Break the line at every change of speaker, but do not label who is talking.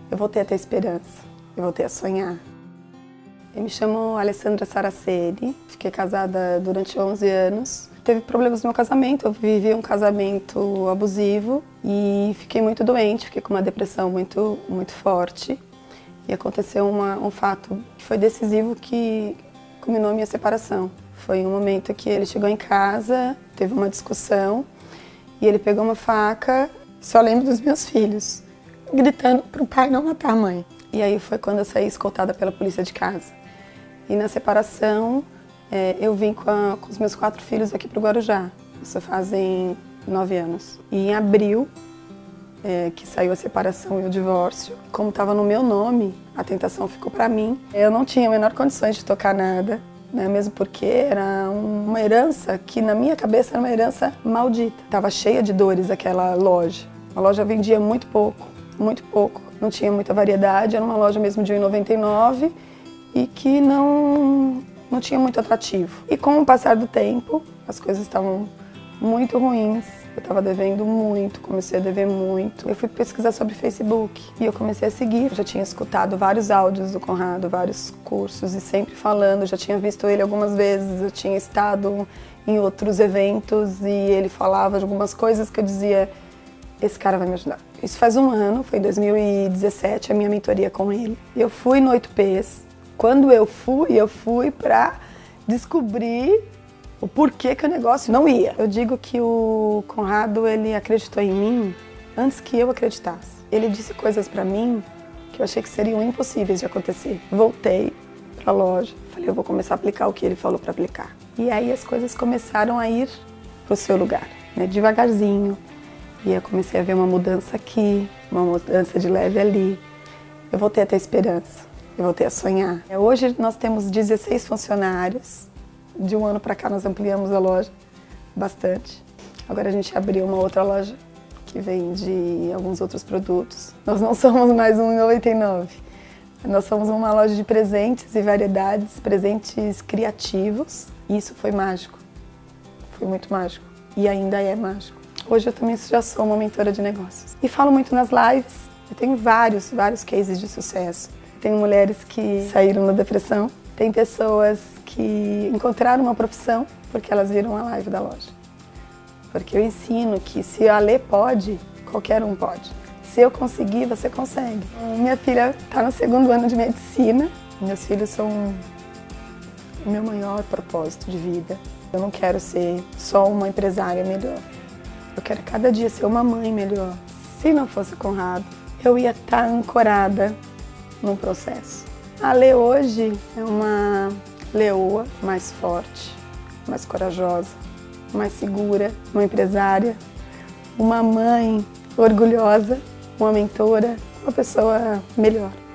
eu voltei a ter esperança, eu voltei a sonhar. Eu me chamo Alessandra Saraceni, fiquei casada durante 11 anos. Teve problemas no meu casamento, eu vivi um casamento abusivo e fiquei muito doente, fiquei com uma depressão muito forte. E aconteceu um fato que foi decisivo que culminou a minha separação. Foi um momento que ele chegou em casa, teve uma discussão e ele pegou uma faca, só lembro dos meus filhos, gritando para o pai não matar a mãe. E aí foi quando eu saí escoltada pela polícia de casa. E na separação, eu vim com os meus 4 filhos aqui para o Guarujá. Isso fazem 9 anos. E em abril, que saiu a separação e o divórcio, como estava no meu nome, a tentação ficou para mim. Eu não tinha a menor condições de tocar nada, né? Mesmo porque era uma herança que na minha cabeça era uma herança maldita. Estava cheia de dores aquela loja. A loja vendia muito pouco, não tinha muita variedade, era uma loja mesmo de R$1,99 e que não tinha muito atrativo. E com o passar do tempo, as coisas estavam muito ruins, eu estava devendo muito, comecei a dever muito. Eu fui pesquisar sobre Facebook e eu comecei a seguir. Eu já tinha escutado vários áudios do Conrado, vários cursos e sempre falando, já tinha visto ele algumas vezes, eu tinha estado em outros eventos e ele falava de algumas coisas que eu dizia, esse cara vai me ajudar. Isso faz um ano, foi em 2017, a minha mentoria com ele. Eu fui no 8Ps. Quando eu fui para descobrir o porquê que o negócio não ia. Eu digo que o Conrado, ele acreditou em mim antes que eu acreditasse. Ele disse coisas para mim que eu achei que seriam impossíveis de acontecer. Voltei para a loja, falei, eu vou começar a aplicar o que ele falou para aplicar. E aí as coisas começaram a ir para o seu lugar, né? Devagarzinho. E eu comecei a ver uma mudança aqui, uma mudança de leve ali. Eu voltei a ter esperança. Eu voltei a sonhar. Hoje nós temos 16 funcionários. De um ano para cá nós ampliamos a loja bastante. Agora a gente abriu uma outra loja que vende alguns outros produtos. Nós não somos mais um R$1,99. Nós somos uma loja de presentes e variedades, presentes criativos. E isso foi mágico. Foi muito mágico. E ainda é mágico. Hoje eu também já sou uma mentora de negócios. E falo muito nas lives. Eu tenho vários cases de sucesso. Tem mulheres que saíram da depressão, tem pessoas que encontraram uma profissão porque elas viram a live da loja. Porque eu ensino que se a Lê pode, qualquer um pode. Se eu conseguir, você consegue. Minha filha está no 2º ano de medicina. Meus filhos são o meu maior propósito de vida. Eu não quero ser só uma empresária melhor. Eu quero cada dia ser uma mãe melhor. Se não fosse Conrado, eu ia estar ancorada num processo. A Lê hoje é uma leoa mais forte, mais corajosa, mais segura, uma empresária, uma mãe orgulhosa, uma mentora, uma pessoa melhor.